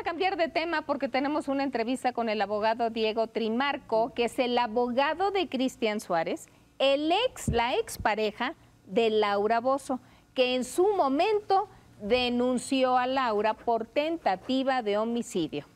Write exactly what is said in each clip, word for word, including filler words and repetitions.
cambiar de tema porque tenemos una entrevista con el abogado Diego Trimarco, que es el abogado de Cristian Suárez, el ex, la expareja de Laura Bozzo, que en su momento denunció a Laura por tentativa de homicidio.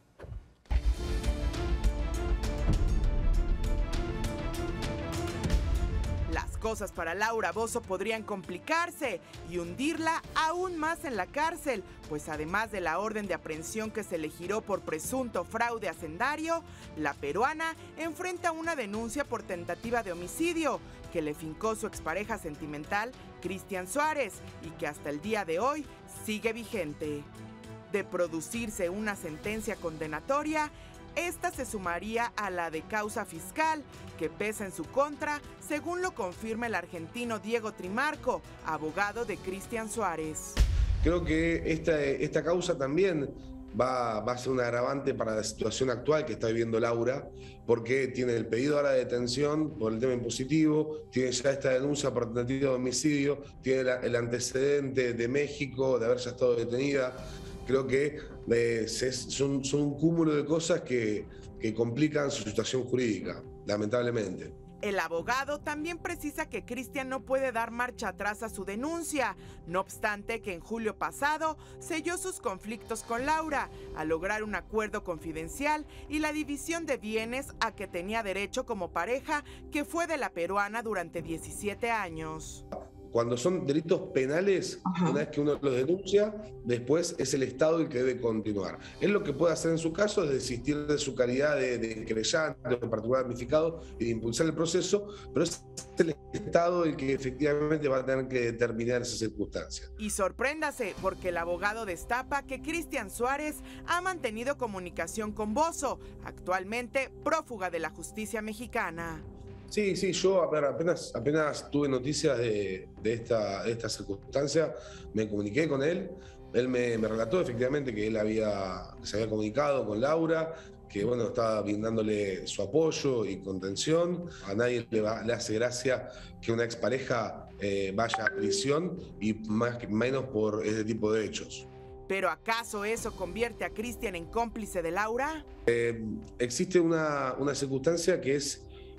Las cosas para Laura Bozzo podrían complicarse y hundirla aún más en la cárcel, pues además de la orden de aprehensión que se le giró por presunto fraude hacendario, la peruana enfrenta una denuncia por tentativa de homicidio que le fincó su expareja sentimental, Cristian Suárez, y que hasta el día de hoy sigue vigente. De producirse una sentencia condenatoria, esta se sumaría a la de causa fiscal, que pesa en su contra, según lo confirma el argentino Diego Trimarco, abogado de Cristian Suárez. Creo que esta, esta causa también va, va a ser un agravante para la situación actual que está viviendo Laura, porque tiene el pedido ahora de detención por el tema impositivo, tiene ya esta denuncia por tentativa de homicidio, tiene la, el antecedente de México de haber ya estado detenida. Creo que eh, son, son un cúmulo de cosas que, que complican su situación jurídica, lamentablemente. El abogado también precisa que Cristian no puede dar marcha atrás a su denuncia, no obstante que en julio pasado selló sus conflictos con Laura, al lograr un acuerdo confidencial y la división de bienes a que tenía derecho como pareja, que fue de la peruana durante diecisiete años. Cuando son delitos penales, Ajá. una vez que uno los denuncia, después es el Estado el que debe continuar. Él lo que puede hacer en su caso es desistir de su calidad de, de querellante o particular damnificado y de impulsar el proceso, pero es el Estado el que efectivamente va a tener que determinar esas circunstancias. Y sorpréndase, porque el abogado destapa que Cristian Suárez ha mantenido comunicación con Bozzo, actualmente prófuga de la justicia mexicana. Sí, sí, yo a ver, apenas, apenas tuve noticias de, de, esta, de esta circunstancia, me comuniqué con él, él me, me relató efectivamente que él había, que se había comunicado con Laura, que bueno, estaba brindándole su apoyo y contención. A nadie le, va, le hace gracia que una expareja eh, vaya a prisión y más que, menos por ese tipo de hechos. ¿Pero acaso eso convierte a Cristian en cómplice de Laura? Eh, existe una, una circunstancia que es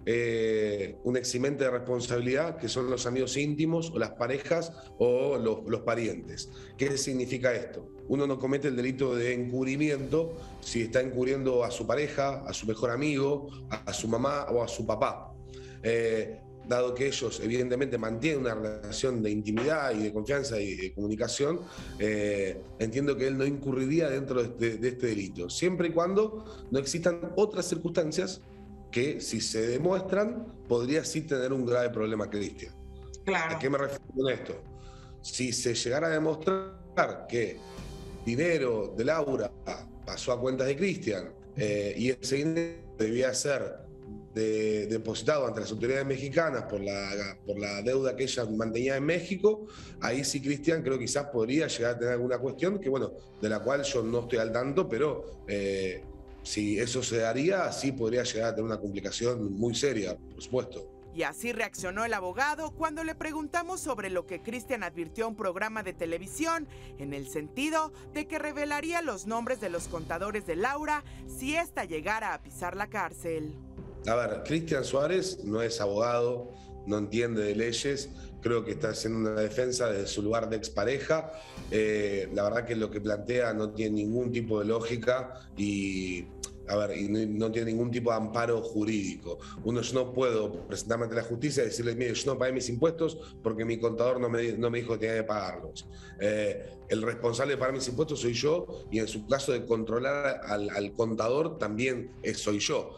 Eh, un eximente de responsabilidad, que son los amigos íntimos o las parejas o los, los parientes. ¿Qué significa esto? Uno no comete el delito de encubrimiento si está encubriendo a su pareja, a su mejor amigo, a, a su mamá o a su papá. Eh, dado que ellos evidentemente mantienen una relación de intimidad y de confianza y de comunicación, eh, entiendo que él no incurriría dentro de este, de este delito, siempre y cuando no existan otras circunstancias que, si se demuestran, podría sí tener un grave problema Cristian. Claro. ¿A qué me refiero con esto? Si se llegara a demostrar que dinero de Laura pasó a cuentas de Cristian eh, y ese dinero debía ser de, depositado ante las autoridades mexicanas por la, por la deuda que ella mantenía en México, ahí sí Cristian creo que quizás podría llegar a tener alguna cuestión que, bueno, de la cual yo no estoy al tanto, pero Eh, si eso se daría, sí podría llegar a tener una complicación muy seria, por supuesto. Y así reaccionó el abogado cuando le preguntamos sobre lo que Cristian advirtió a un programa de televisión, en el sentido de que revelaría los nombres de los contadores de Laura si ésta llegara a pisar la cárcel. A ver, Cristian Suárez no es abogado, no entiende de leyes, creo que está haciendo una defensa desde su lugar de expareja. Eh, la verdad que lo que plantea no tiene ningún tipo de lógica y, a ver, y no, no tiene ningún tipo de amparo jurídico. Uno, yo no puedo presentarme ante la justicia y decirle, mire, yo no pagué mis impuestos porque mi contador no me, no me dijo que tenía que pagarlos. Eh, el responsable de pagar mis impuestos soy yo y en su caso de controlar al, al contador también soy yo.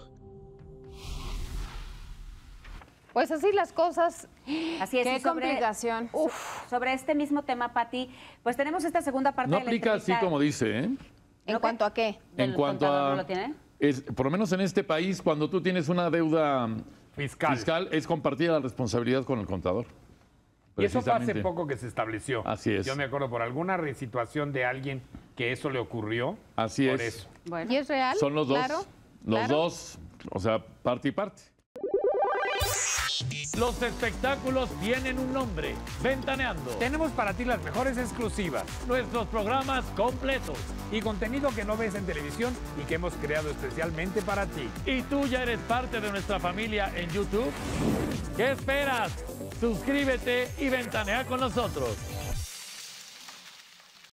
Pues así las cosas. Así es. Qué y sobre, complicación. Uf. Sobre este mismo tema, Pati, pues tenemos esta segunda parte no de la aplica entrevista. así como dice, ¿eh? ¿En ¿No cuanto a qué? En cuanto a... ¿No lo tiene? Es, por lo menos en este país, cuando tú tienes una deuda fiscal, fiscal es compartida la responsabilidad con el contador. Y eso fue hace poco que se estableció. Así es. Yo me acuerdo por alguna situación de alguien que eso le ocurrió. Así por es. Eso. Bueno. ¿Y es real? Son los dos. Claro. Los claro. dos, o sea, parte y parte. Los espectáculos tienen un nombre, Ventaneando. Tenemos para ti las mejores exclusivas Nuestros programas completos. y contenido que no ves en televisión y que hemos creado especialmente para ti. ¿Y tú ya eres parte de nuestra familia en YouTube? ¿Qué esperas? Suscríbete y ventanea con nosotros.